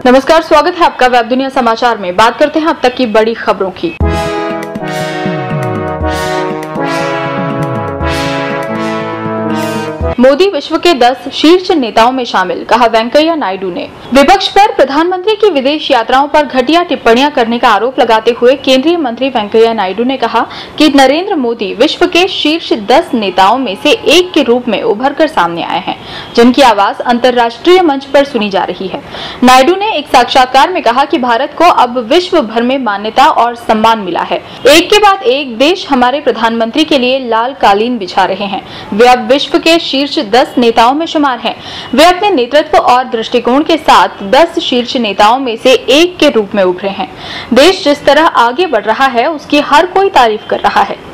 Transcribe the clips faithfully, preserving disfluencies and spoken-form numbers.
नमस्कार, स्वागत है आपका वेब दुनिया समाचार में। बात करते हैं अब तक की बड़ी खबरों की। मोदी विश्व के दस शीर्ष नेताओं में शामिल, कहा वेंकैया नायडू ने। विपक्ष पर प्रधानमंत्री की विदेश यात्राओं पर घटिया टिप्पणियां करने का आरोप लगाते हुए केंद्रीय मंत्री वेंकैया नायडू ने कहा कि नरेंद्र मोदी विश्व के शीर्ष दस नेताओं में से एक के रूप में उभर कर सामने आए हैं, जिनकी आवाज अंतर्राष्ट्रीय मंच पर सुनी जा रही है। नायडू ने एक साक्षात्कार में कहा कि भारत को अब विश्व भर में मान्यता और सम्मान मिला है। एक के बाद एक देश हमारे प्रधानमंत्री के लिए लाल कालीन बिछा रहे हैं। वे अब विश्व के शीर्ष दस नेताओं में शुमार हैं। वे अपने नेतृत्व और दृष्टिकोण के साथ दस शीर्ष नेताओं में से एक के रूप में उभरे हैं। देश जिस तरह आगे बढ़ रहा है उसकी हर कोई तारीफ कर रहा है।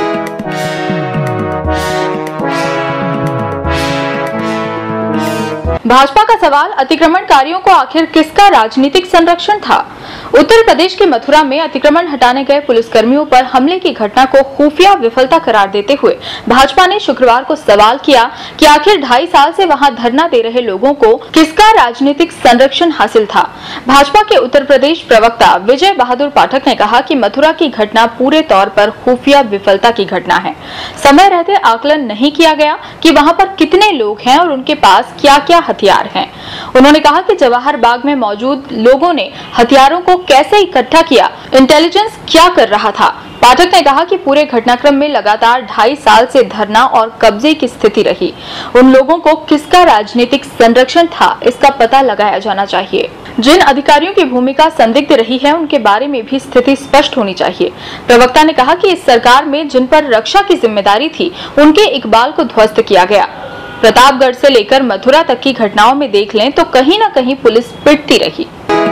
भाजपा का सवाल, अतिक्रमणकारियों को आखिर किसका राजनीतिक संरक्षण था? उत्तर प्रदेश के मथुरा में अतिक्रमण हटाने गए पुलिसकर्मियों पर हमले की घटना को खुफिया विफलता करार देते हुए भाजपा ने शुक्रवार को सवाल किया कि आखिर ढाई साल से वहां धरना दे रहे लोगों को किसका राजनीतिक संरक्षण हासिल था। भाजपा के उत्तर प्रदेश प्रवक्ता विजय बहादुर पाठक ने कहा कि मथुरा की घटना पूरे तौर पर खुफिया विफलता की घटना है। समय रहते आकलन नहीं किया गया कि वहां पर कितने लोग हैं और उनके पास क्या क्या हथियार हैं। उन्होंने कहा कि जवाहर बाग में मौजूद लोगों ने हथियारों को कैसे इकट्ठा किया, इंटेलिजेंस क्या कर रहा था। पाठक ने कहा कि पूरे घटनाक्रम में लगातार ढाई साल से धरना और कब्जे की स्थिति रही। उन लोगों को किसका राजनीतिक संरक्षण था, इसका पता लगाया जाना चाहिए। जिन अधिकारियों की भूमिका संदिग्ध रही है उनके बारे में भी स्थिति स्पष्ट होनी चाहिए। प्रवक्ता ने कहा कि इस सरकार में जिन पर रक्षा की जिम्मेदारी थी उनके इकबाल को ध्वस्त किया गया। प्रतापगढ़ से लेकर मथुरा तक की घटनाओं में देख लें तो कहीं न कहीं पुलिस पिटती रही।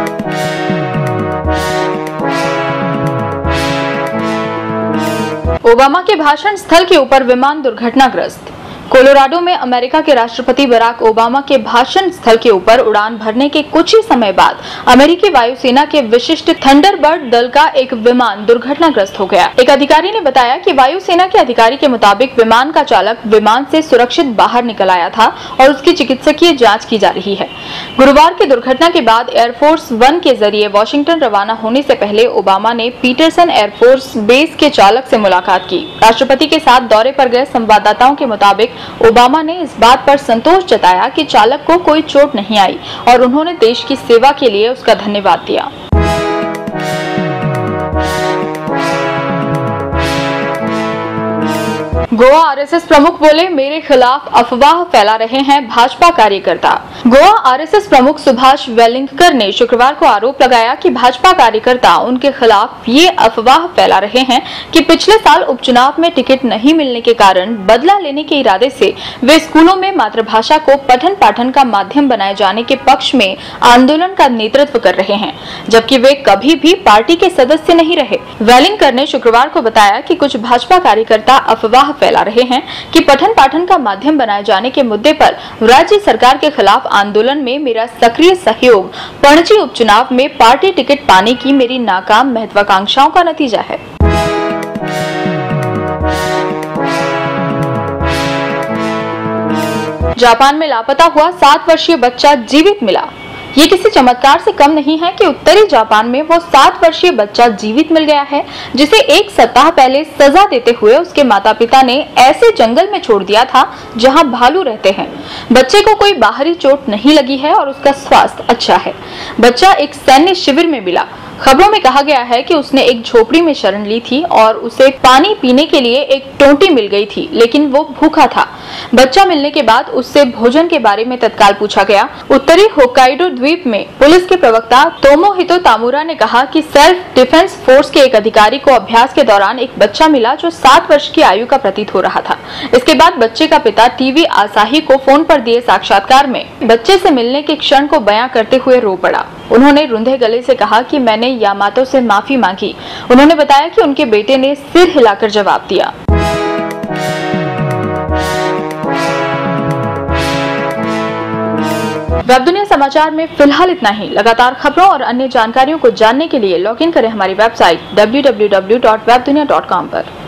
ओबामा के भाषण स्थल के ऊपर विमान दुर्घटनाग्रस्त। कोलोराडो में अमेरिका के राष्ट्रपति बराक ओबामा के भाषण स्थल के ऊपर उड़ान भरने के कुछ ही समय बाद अमेरिकी वायुसेना के विशिष्ट थंडरबर्ड दल का एक विमान दुर्घटनाग्रस्त हो गया। एक अधिकारी ने बताया कि वायुसेना के अधिकारी के मुताबिक विमान का चालक विमान से सुरक्षित बाहर निकल आया था और उसकी चिकित्सकीय जांच की जा रही है। गुरुवार की दुर्घटना के बाद एयरफोर्स वन के जरिए वाशिंगटन रवाना होने से पहले ओबामा ने पीटरसन एयरफोर्स बेस के चालक से मुलाकात की। राष्ट्रपति के साथ दौरे पर गए संवाददाताओं के मुताबिक ओबामा ने इस बात पर संतोष जताया कि चालक को कोई चोट नहीं आई और उन्होंने देश की सेवा के लिए उसका धन्यवाद दिया। गोवा आरएसएस प्रमुख बोले, मेरे खिलाफ अफवाह फैला रहे हैं भाजपा कार्यकर्ता। गोवा आरएसएस प्रमुख सुभाष वेलिंगकर ने शुक्रवार को आरोप लगाया कि भाजपा कार्यकर्ता उनके खिलाफ ये अफवाह फैला रहे हैं कि पिछले साल उपचुनाव में टिकट नहीं मिलने के कारण बदला लेने के इरादे से वे स्कूलों में मातृभाषा को पठन पाठन का माध्यम बनाए जाने के पक्ष में आंदोलन का नेतृत्व कर रहे हैं, जबकि वे कभी भी पार्टी के सदस्य नहीं रहे। वेलिंगकर ने शुक्रवार को बताया कि कुछ भाजपा कार्यकर्ता अफवाह फैला रहे हैं कि पठन पाठन का माध्यम बनाए जाने के मुद्दे पर राज्य सरकार के खिलाफ आंदोलन में मेरा सक्रिय सहयोग पणजी उपचुनाव में पार्टी टिकट पाने की मेरी नाकाम महत्वाकांक्षाओं का नतीजा है। जापान में लापता हुआ सात वर्षीय बच्चा जीवित मिला। ये किसी चमत्कार से कम नहीं है कि उत्तरी जापान में वो सात वर्षीय बच्चा जीवित मिल गया है, जिसे एक सप्ताह पहले सजा देते हुए उसके माता पिता ने ऐसे जंगल में छोड़ दिया था जहां भालू रहते हैं। बच्चे को कोई बाहरी चोट नहीं लगी है और उसका स्वास्थ्य अच्छा है। बच्चा एक सैन्य शिविर में मिला। खबरों में कहा गया है कि उसने एक झोपड़ी में शरण ली थी और उसे पानी पीने के लिए एक टोंटी मिल गई थी, लेकिन वो भूखा था। बच्चा मिलने के बाद उससे भोजन के बारे में तत्काल पूछा गया। उत्तरी होक्काइडो द्वीप में पुलिस के प्रवक्ता तोमोहितो तामुरा ने कहा कि सेल्फ डिफेंस फोर्स के एक अधिकारी को अभ्यास के दौरान एक बच्चा मिला जो सात वर्ष की आयु का प्रतीत हो रहा था। इसके बाद बच्चे का पिता टीवी आसाही को फोन पर दिए साक्षात्कार में बच्चे से मिलने के क्षण को बयां करते हुए रो पड़ा। उन्होंने रुंधे गले से कहा कि मैंने यामातो से माफी मांगी। उन्होंने बताया कि उनके बेटे ने सिर हिलाकर जवाब दिया। वेब दुनिया समाचार में फिलहाल इतना ही। लगातार खबरों और अन्य जानकारियों को जानने के लिए लॉग इन करें हमारी website W W W dot web दुनिया डॉट कॉम पर।